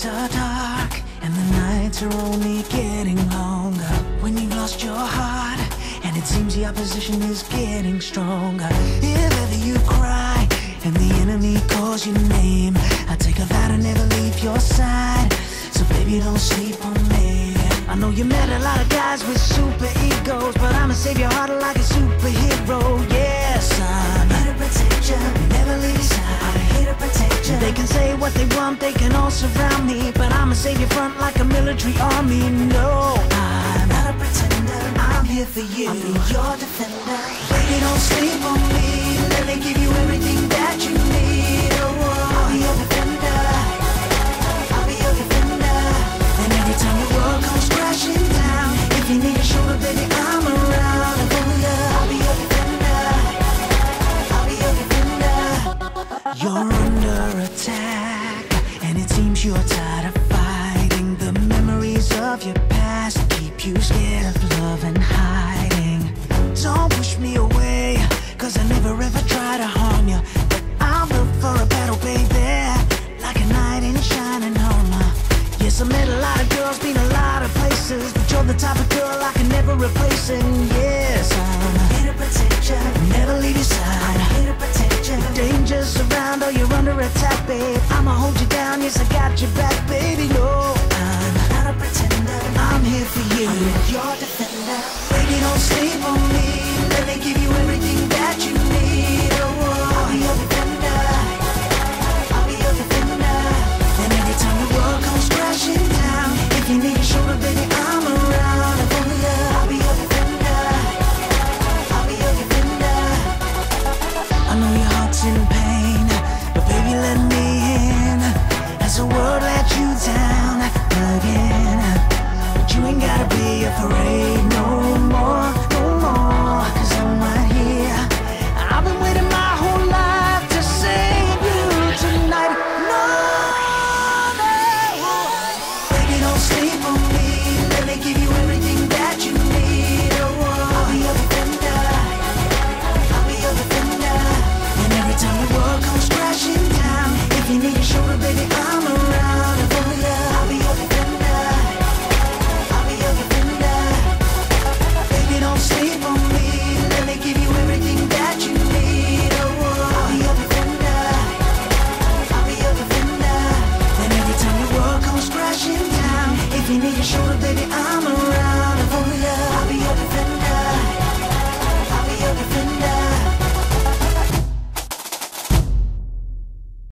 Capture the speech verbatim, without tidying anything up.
days are dark and the nights are only getting longer. When you've lost your heart and it seems the opposition is getting stronger. If ever you cry and the enemy calls your name, I take a vow to never leave your side. So baby, don't sleep on me. I know you met a lot of guys with super egos, but I'ma save your heart like a superhero. Yes, I'm here to protect you, never leave your side. I'm here to protect you. They can say what they want, they can all surround me, but I'ma save your front like a military army. No, I'm not a pretender, I'm here for you. I'll be your defender. Baby, don't sleep on me. Let me give you everything that you need. Oh, I'll be your defender. I'll be your defender. And every time the world comes crashing down, if you need a shoulder, baby, I'm around. Oh yeah, I'll be your defender. I'll be your defender. You're under attack, and it seems you're tired of fighting. The memories of your past keep you scared of love and hiding. Don't push me away, cause I never ever try to harm you, but I'll look for a battle, baby, like a knight in shining armor. Yes, I met a lot of girls, been a lot of places, but you're the type of girl I can never replace. And yes, I'm here to protect you, never leave your side. I'm here to protect you. The danger's around or you're under attack, babe, I'ma hold you down, yes, I got your back, baby. No, I'm not a pretender, I'm here for you. I'm your defender. Baby, don't sleep on